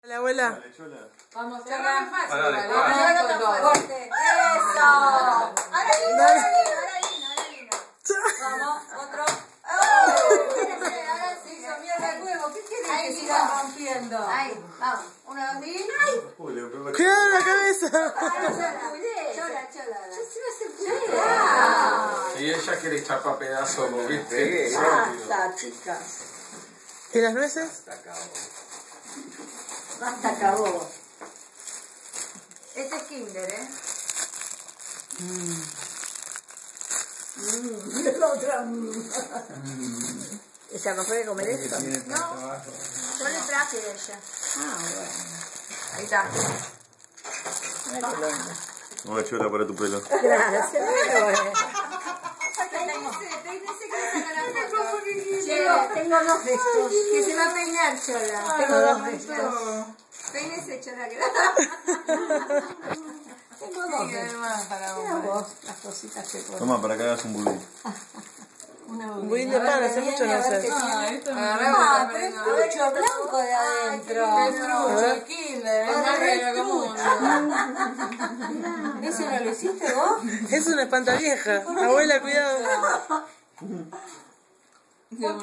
La abuela. Dale, Chola. Vamos, Chola. Dale, Corte. Eso. Ahora Lina. Vamos, otro. Ahora sí, hizo mierda el huevo. ¿Qué quieren que siga rompiendo? Ahí, vamos. Una, dos, y... Uy, le pegó la ¡Cuidado la cabeza! Chola. Yo sí voy a hacer chola. Y ella quiere chapar pedazos, ¿viste? Basta, chicas. ¿Y las nueces? Basta, acabó. Este es Kinder, ¿eh? Otra. ¿Ella no puede comer esto? No. Yo le traje de ella. Ah, bueno. Ahí está. Mira qué linda. Una Chola para tu pelo. Gracias. Tengo dos de estos. Que se va a peinar, Chola. Tengo dos de estos. Peínese, Chola. Tengo dos de estos. Mira vos las cositas que pones. Toma, para que hagas un budín. Un budín de pan, hace mucho no sé. Ah, pero es mucho blanco de adentro. ¿Ese no lo hiciste vos? Es una espantavieja. Abuela, cuidado.